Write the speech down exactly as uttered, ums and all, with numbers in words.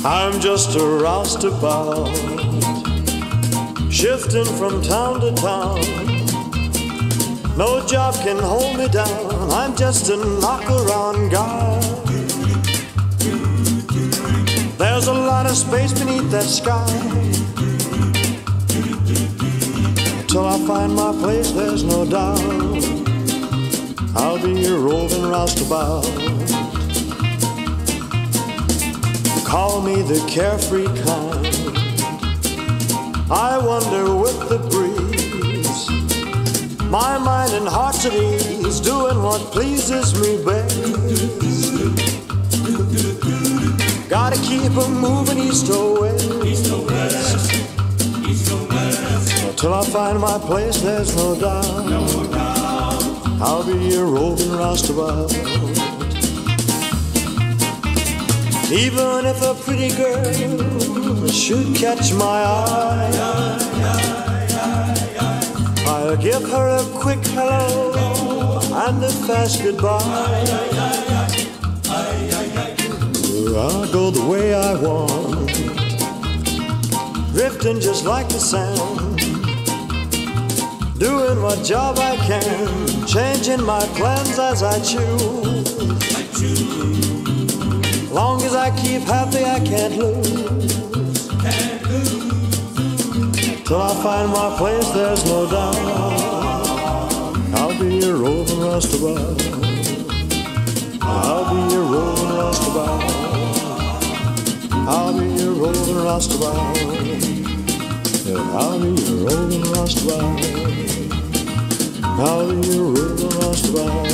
I'm just a roustabout, shifting from town to town. No job can hold me down, I'm just a knock-around guy. There's a lot of space beneath that sky. Till I find my place, there's no doubt I'll be a roving roustabout. Call me the carefree kind, I wander with the breeze. My mind and heart's at ease, doing what pleases me best. Gotta keep 'em moving east or west, east or west, east or west. Till I find my place, there's no doubt, no doubt I'll be a roving roustabout. Even if a pretty girl should catch my eye, I'll give her a quick hello and a fast goodbye. I'll go the way I want, drifting just like the sand, doing what job I can, changing my plans as I choose. Long as I keep happy, I can't lose. Can't lose. Till I find my place, there's no doubt I'll be a roving roustabout. I'll be a roving roustabout. I'll be a roving roustabout. Yeah, I'll be a roving roustabout. I'll be a roving roustabout.